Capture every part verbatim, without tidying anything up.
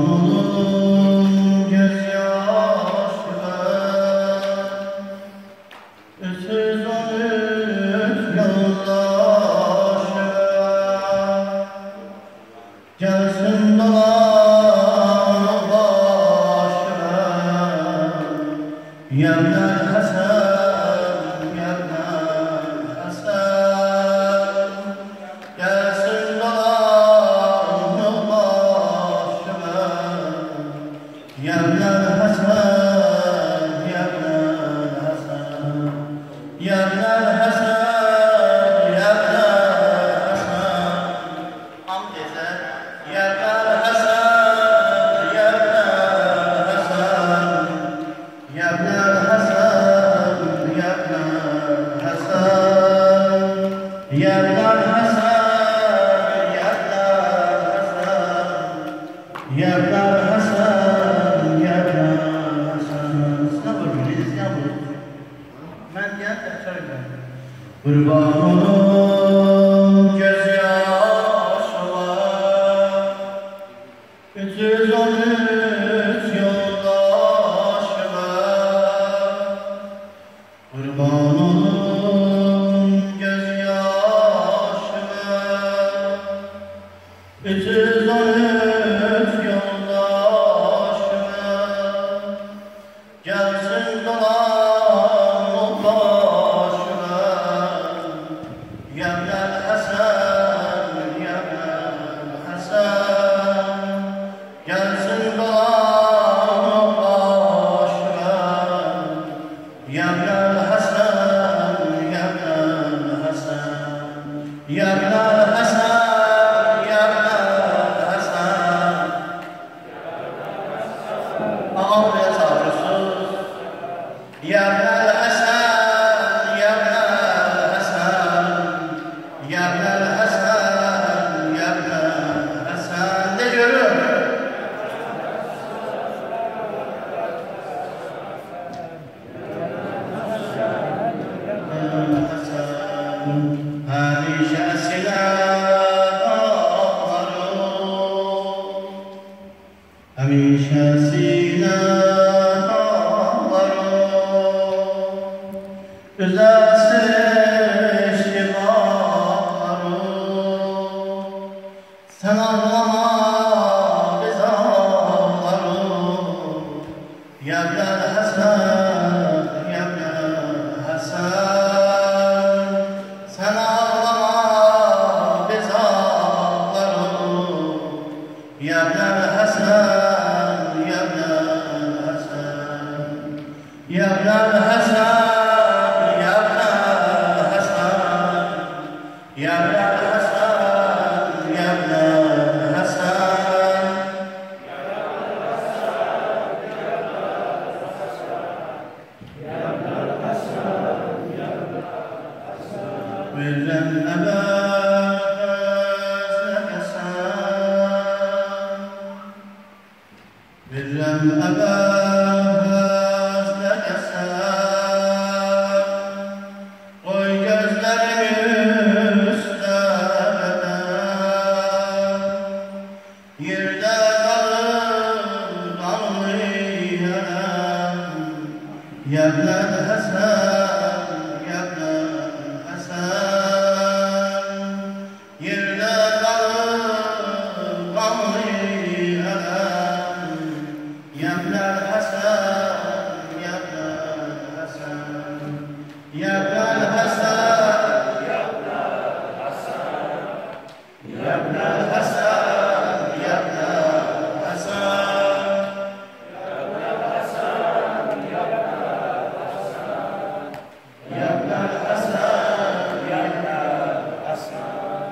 Kurbanım gözyaşına, ösüz ömür yoldaşına, gelsin dolanı başına, yerler Hasan, yerler Hasan, gelsin dolanı başına, yerler Hasan, yerler Hasan, yerler Hasan, yerler Hasan, amceze, yerler Hasan, yerler Hasan, yerler Hasan, yerler Hasan, yerler Hasan, yerler Hasan, yerler Hasan. Sınav öğreniz yavrum. Ben gel de söyle. Kurban olun gözyaşıma, ösüz ömür yoldaşıma. Kurban olun gözyaşıma, ösüz ömür yoldaşıma, gelsin dolanı başıma, yerler Hasan, yerler Hasan, gelsin dolanı başıma, yerler Hasan, yerler Hasan, yerler Hasan, yerler Hasan. Ağabey çağırırsınız. Yerler Hasan, yerler Hasan, yerler Hasan, yerler Hasan. Ne diyorum? Hemşe silah dağlarım, hemşe silah dağlarım, güzel seçti bağlarım, sen ağlama biz ağlarım, yerler Hasan, yerler Hasan, sen ağlama biz ağlarım, yerler Hasan, yerler Hasan, yerler Hasan, yerler Hasan, yerler Hasan, yerler Hasan. Verem ebezlek esen, verem ebezlek esen, koy gözlerimi üstlerden, yerde kalır anlayan, yerler Hasan, yerler Hasan, yerde kalır anlayan, yerler Hasan, yerler Hasan, yerler Hasan, yerler Hasan, yerler Hasan.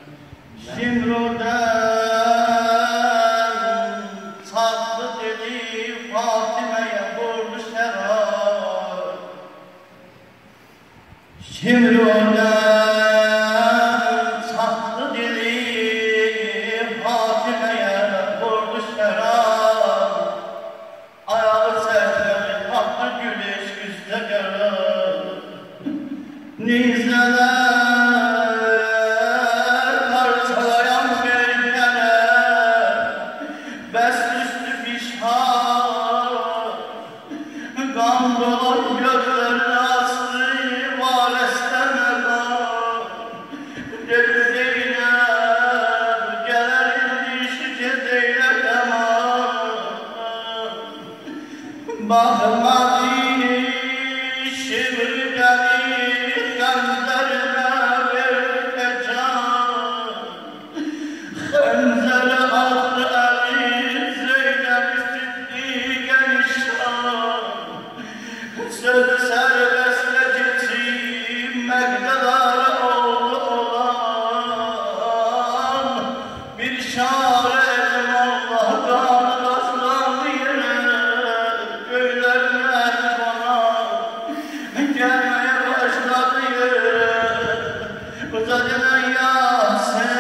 Şimro'dan tatlı dedi Fatime'ye vurdu şerap. Şimro'dan tatlı dedi Fatime'ye vurdu şerap. Ayağı sertleri tatlı güneş üstte görür. Nizeler parçalayan bir kere, besli Bakmadı şivreni Henzerine vereceğim Henzeri aldı eli Zeynep Siddiq'e nişan Sözü serbestle geçirmektedir oğlu olan Bir şare edim Allah'tan Kaslandı yere Köylerine bana Gelmeye başladı yere Uzadına Yasin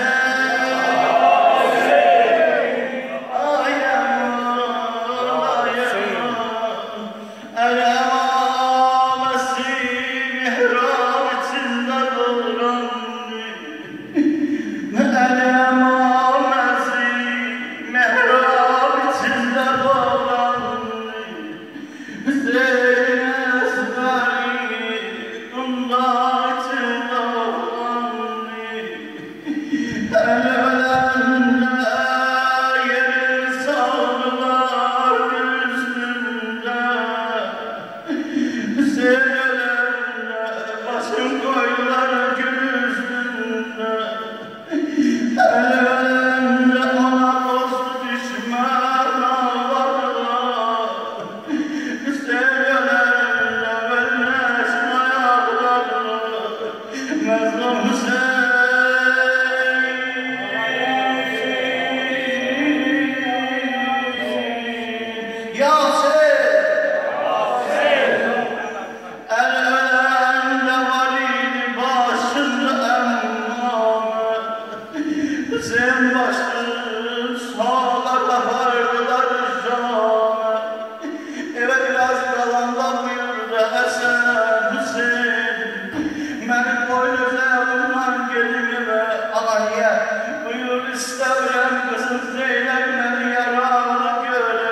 Sen başın sağlarda vardılar canı Eve biraz kalandan buyurdu Hasan Hüseyin Benim boynuzlarımdan gelinime Alanya Buyur istevrem kızım Zeynep beni yaralı göre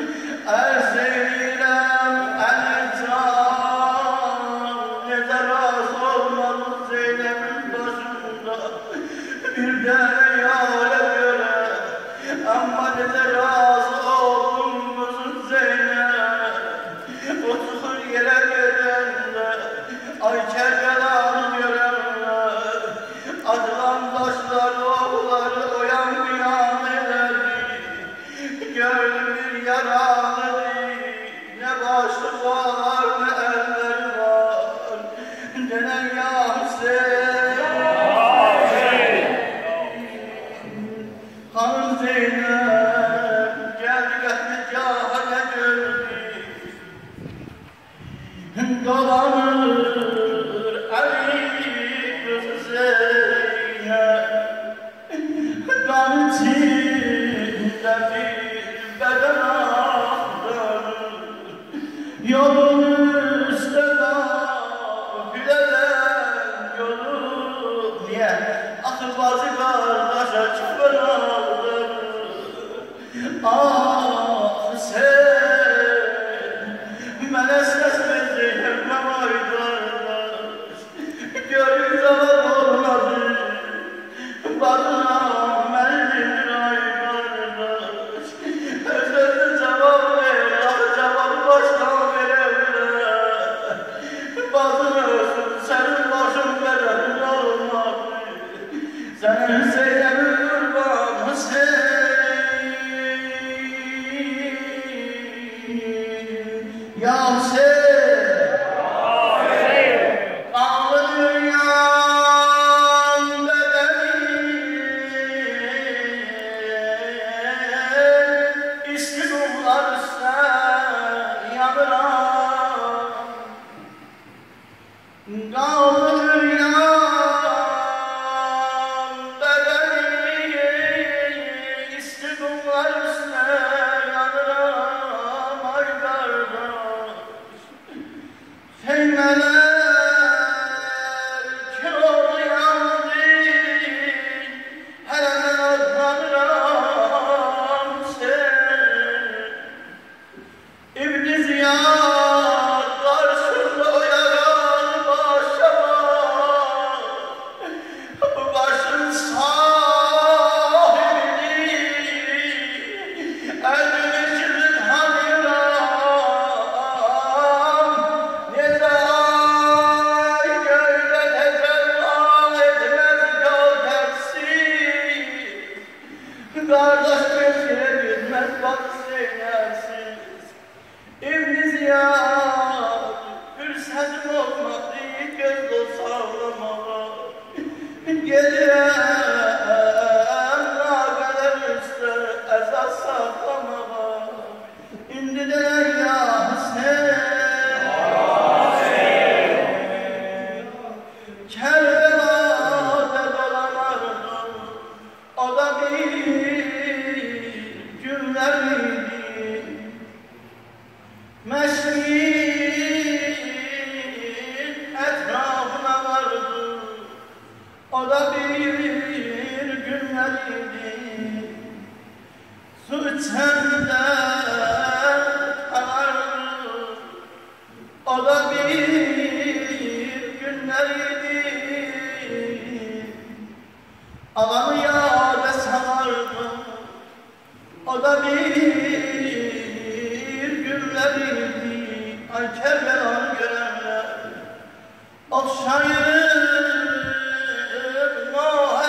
Erzeylem Ercan Nede razı olmadı Zeynep'in başında Bir de Amma nede razı oldum kızım Zeynep Otur yere gelende Ay kerkelanı görenler Adılan taşlar oğulları Oyan bir an ederdi Gördüm bir yaralı Ne başlı var ne elleri var Denen ya Hüseyin Hanım Zeynep geldi gahmet cahane gördü Dolanır Ali kızı Zeynep Kan içinde bir beden aktarır Yolun üstüne gülen yolu Niye? Akıl bazı kardeşe çıkmalar Ah sen Mənə səs verəcəklər Məmay qardaş Görün zaman olmadı Badına məni dindir ay qardaş Öz-özünə cavab ver Axı cavabı başdan verərlər Badına ölsün Sənin başın qədərin olmadı Sənin Zeynəbin qurban Hüseyin Ya Hüseyin Kanlı dünyam bedenim İstiklal üstüne yanıram Kanlı dünyam bedenim İstiklal üstüne yanıram Ay kardeş günleriydi. Mescid etrafına vardı, o da bir günleriydi. Su içende karardı, o da bir günleriydi. Ağamı yâre sarardı, o da bir günleriydi. Ay Kerbelan'ı görenler okşayıp noh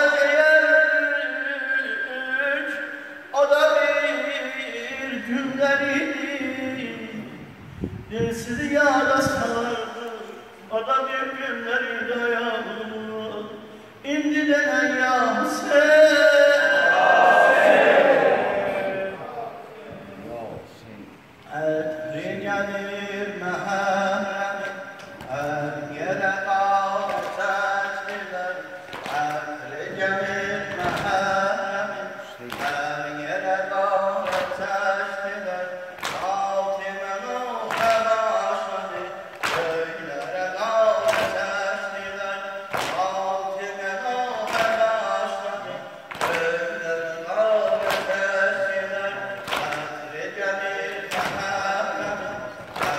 ederek, o da bir günleriydi. Dilsiz yâre sarardı, o da bir günleriydi ayağım. İndi denen ya Hüseyin, etri gelir mehremi, her yere kavga seçtiler. Etri gelir mehremi, her yere kavga seçtiler. Fatime Nuh'a başladı, köylere kavga seçtiler. Fatime Nuh'a başladı, köylere kavga seçtiler. Etri gelir mehremi,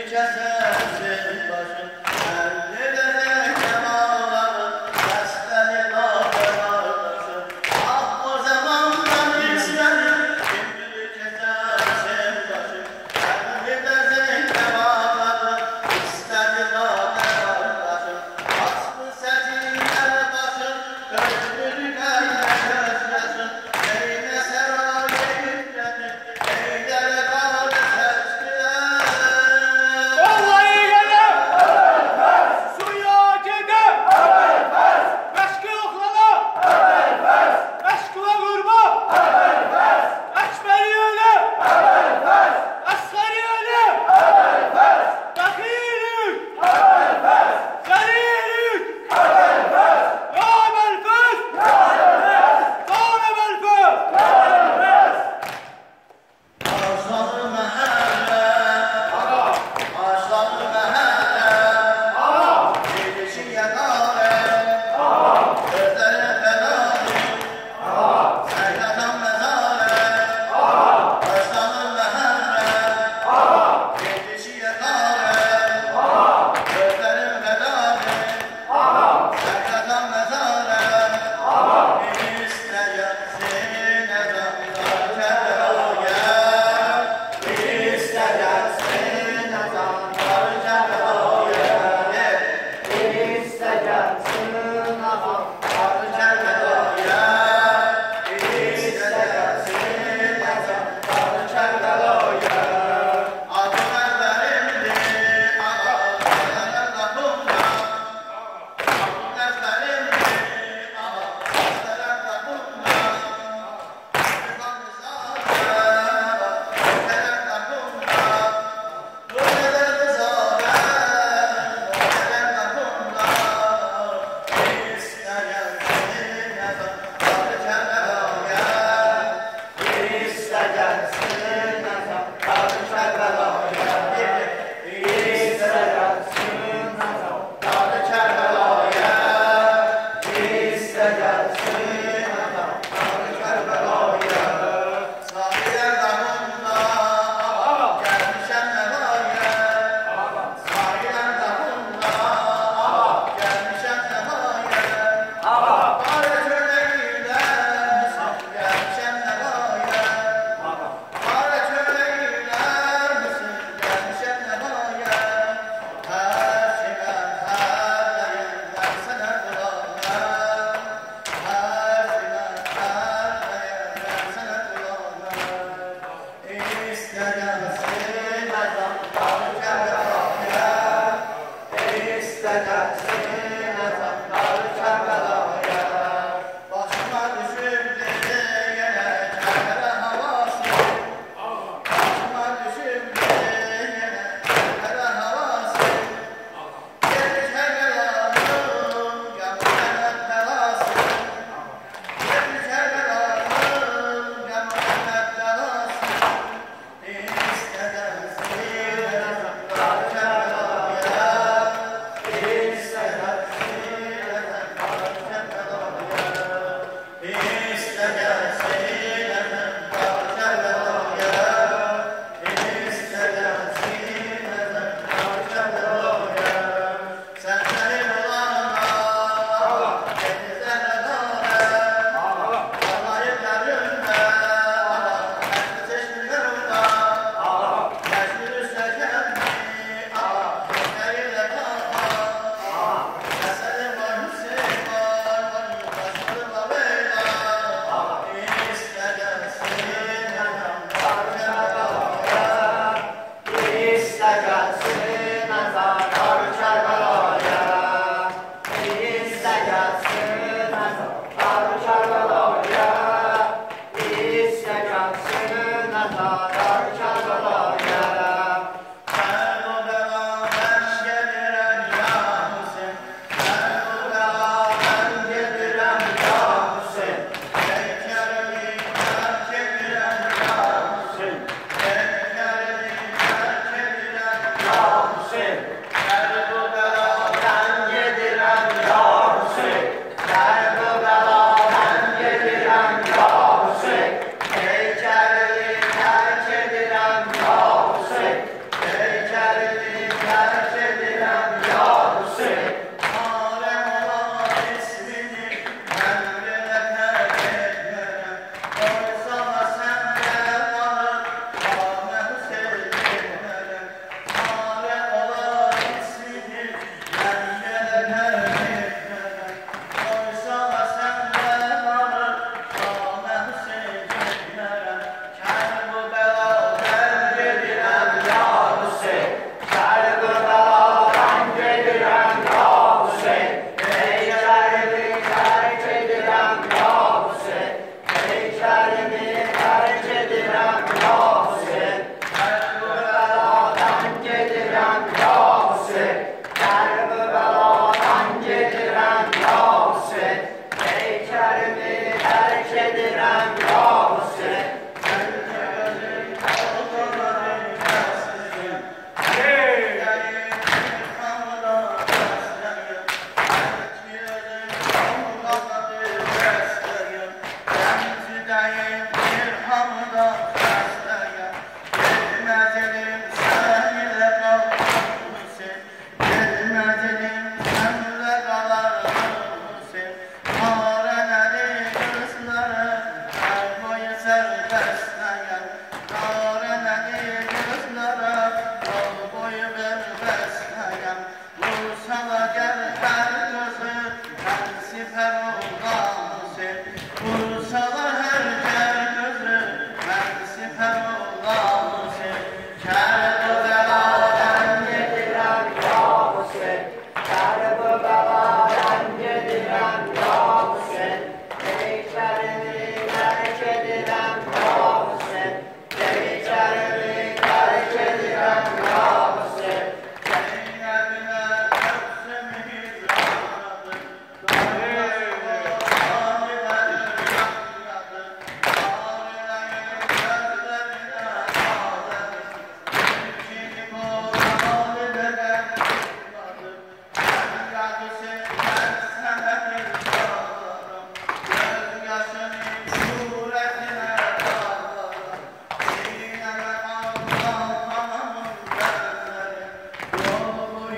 kesersin başın, elli de kemalların, sesleri naber ağlasın. Ah o zamandan istedim, şimdi kesersin başın, elli de kemalların, istedi naber ağlasın. Aslı seninle başın, köprülük ayet gözlesin, eyle serayı yükledin, eyle regalet seçtiler. Allah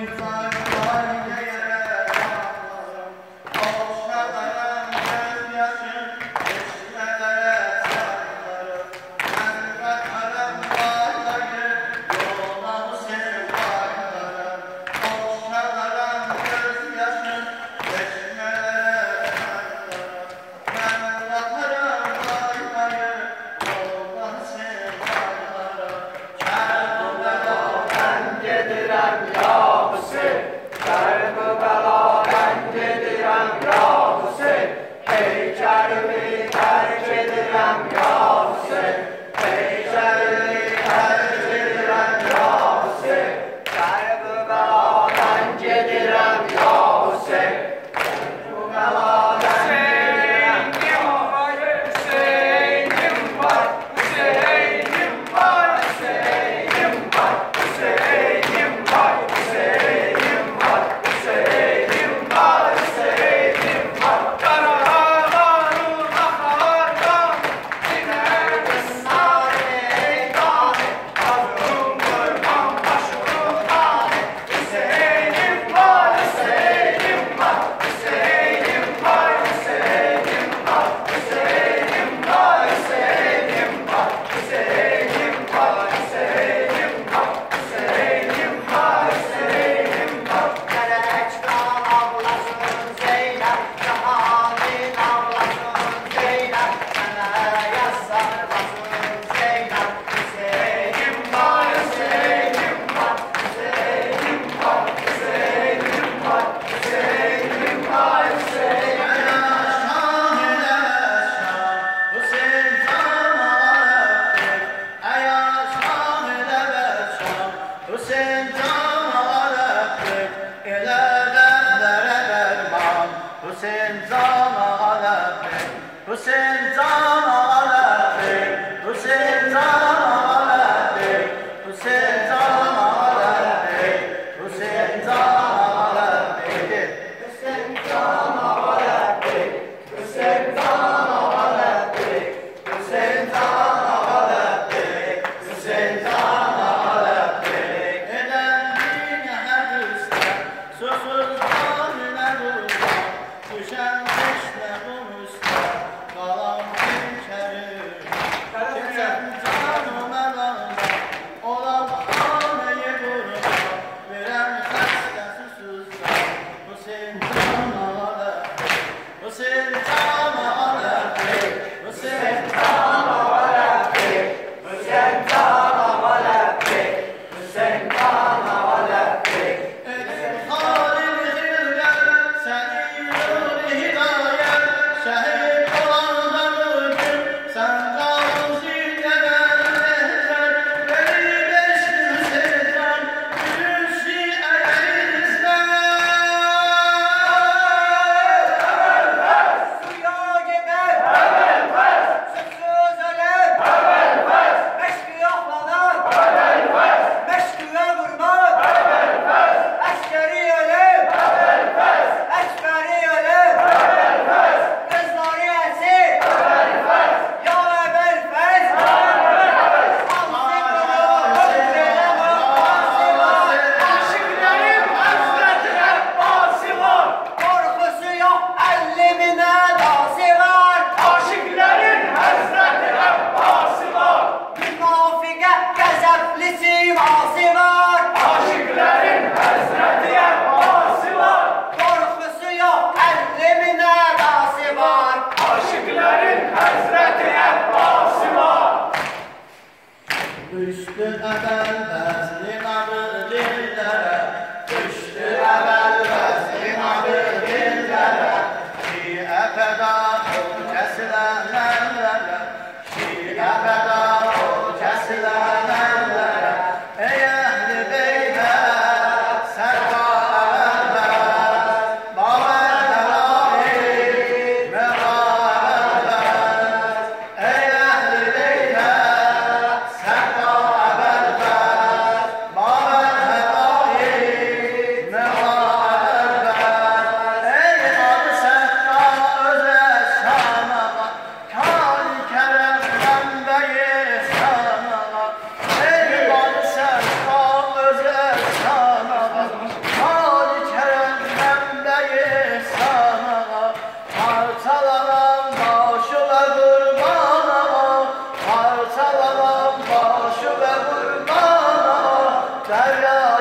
Hüseyin'im var, Hüseyin'im var, Hüseyin'im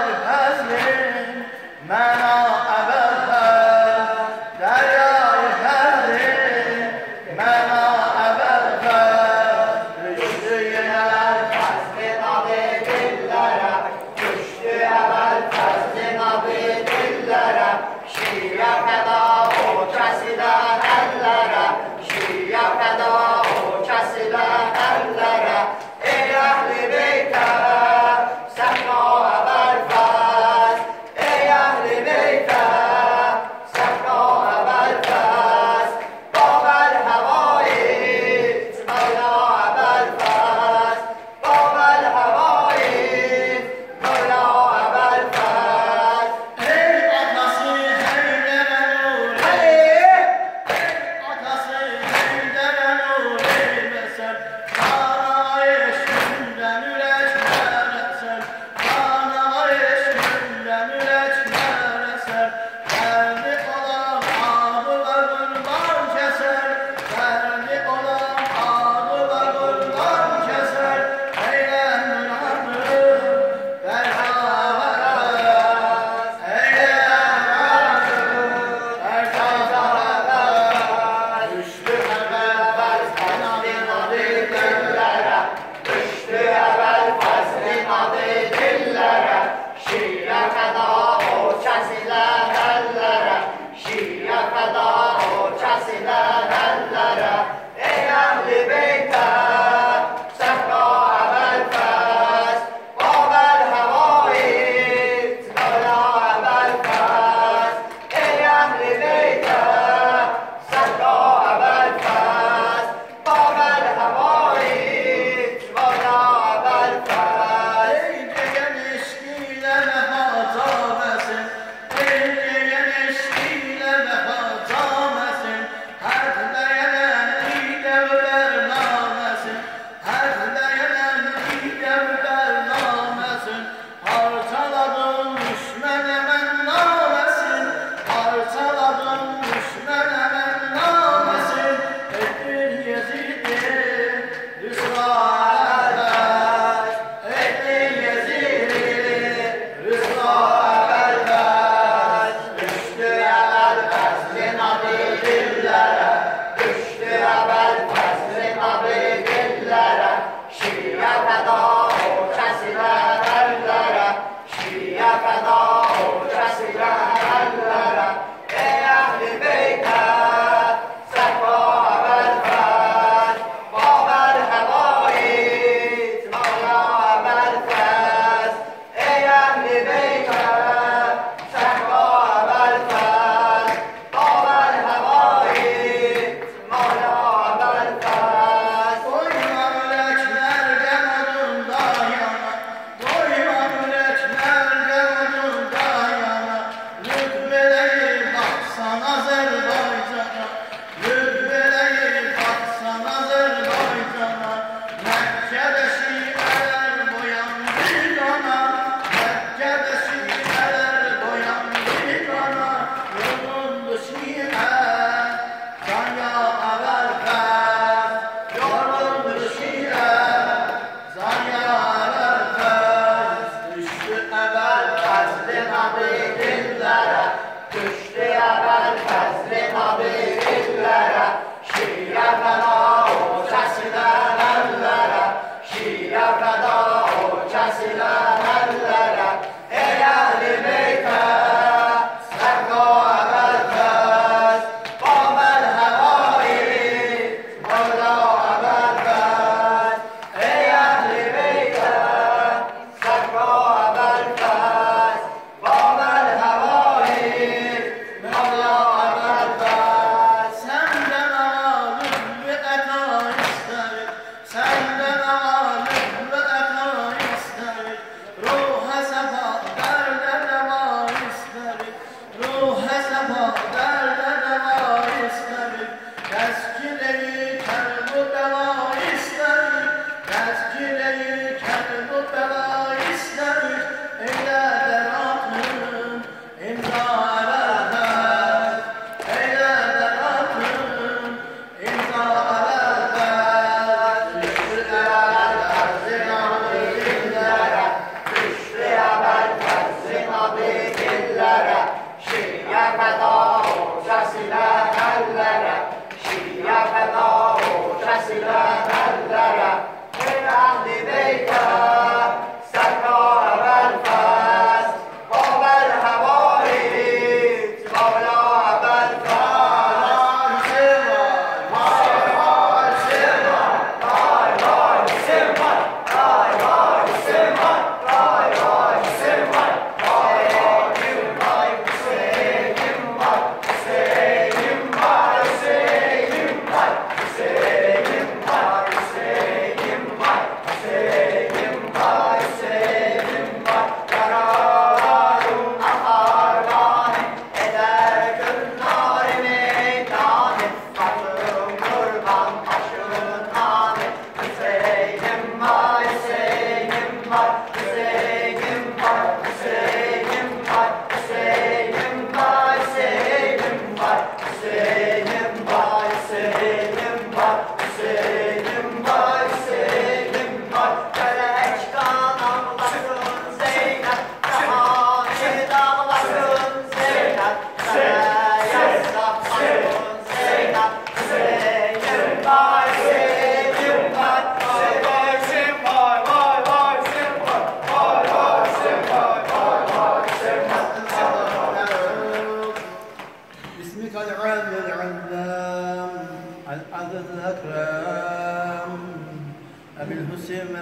Ey diyen eskiler hatar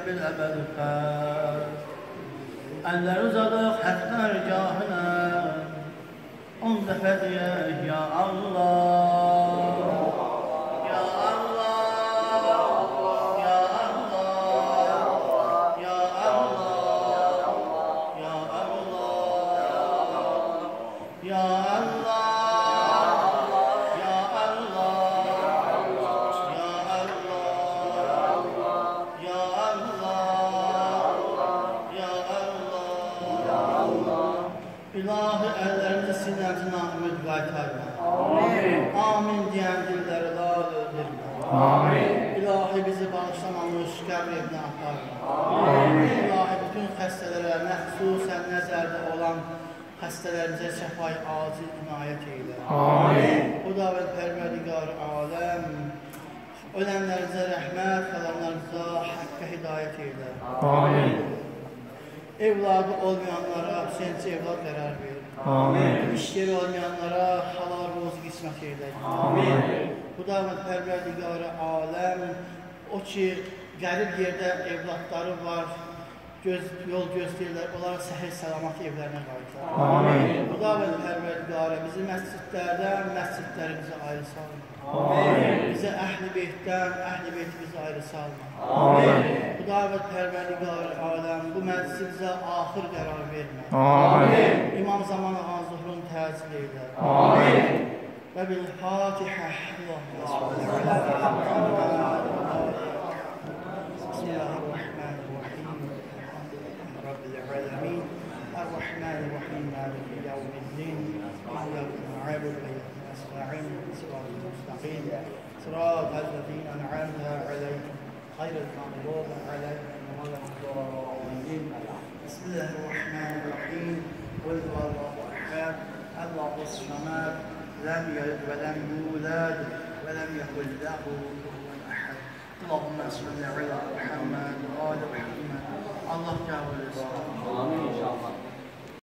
بالأبد فات أنزل صدق حتى رجاهنا انزفت يا الله يا الله يا الله يا الله يا الله يا الله İlahi əllərimizi sinəmizin ümid qaytarma. Amin. Amin deyən dilləri lal öldürmə. Amin. İlahi bizi bağışlamamış qəbr evinə aparma. Amin. İlahi bütün xəstələrə, məxsusən nəzərdə olan xəstələrimizə şəfai acil inayət eylə. Amin. Xudavənd pərverdigar aləm, ölənlərimizə rəhmət, qalanlarımıza haqqə hidayət eylə. Amin. Evladı olmayanlara senci evlad qərar ver. Amin. İş yeri olmayanlara halal rozu qismət eylə. Amin. Xudavənd pərverdigar aləm, o ki qərib yerdə evladları var, göz, yol gözləyirlər, onlara səhər salamat evlərinə qayıtlar. Amin. Xudavənd pərverdigarə bizi məscidlərdən, məscidlərimizi ayrı salma. Amin. Bizə əhl-i beytdən, əhl-i beyti bizi ayrı salma. Amin. Xudavənd pərverdigarə aləm, bu məclisi bizə axır qərar vermə. Amin. İmam Zaman ağan zuhrunu təcil eylə. Amin. Və bil-Fatihə. Bismillahirrahmanirrahim. Rabbil alemin. Ar-Rahmanirrahim. Maliki yevmiddin. İyyâke na'budu ve iyyâke nestaîn. Sıratal mustaqîm. Sıratal lezîne en'amte aleyhim. Gayril mağdûbi aleyhim ve lad-dallîn. Bismillahirrahmanirrahim. Kul huvallahu ehad. Allahu samad. Lem yelid ve lem yulad ve lem yekun lehu kufuven ahad. Allahümme salli ala Muhammed ve ala Muhammed. Allah kabul etsin. Amin inşallah.